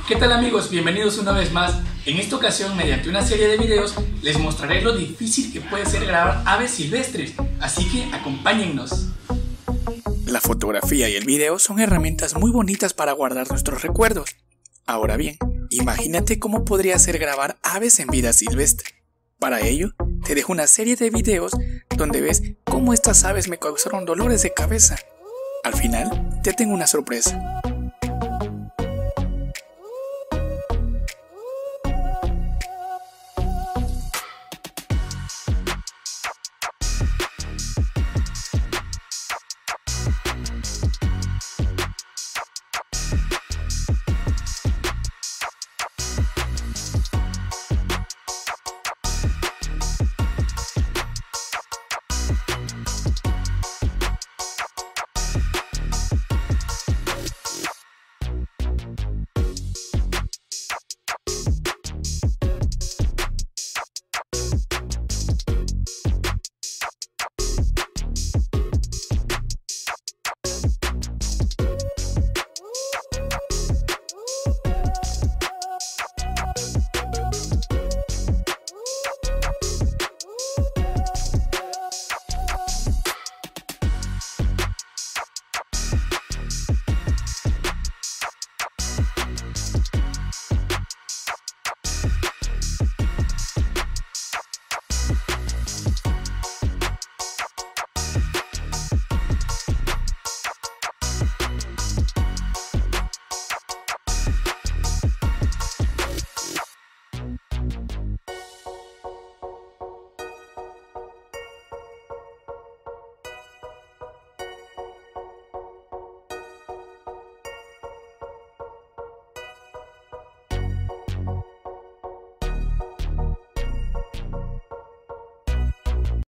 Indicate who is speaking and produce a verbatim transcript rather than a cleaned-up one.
Speaker 1: ¿Qué tal amigos? Bienvenidos una vez más. En esta ocasión, mediante una serie de videos, les mostraré lo difícil que puede ser grabar aves silvestres, así que acompáñennos. La fotografía y el video son herramientas muy bonitas para guardar nuestros recuerdos. Ahora bien, imagínate cómo podría ser grabar aves en vida silvestre. Para ello, te dejo una serie de videos donde ves cómo estas aves me causaron dolores de cabeza. Al final, te tengo una sorpresa.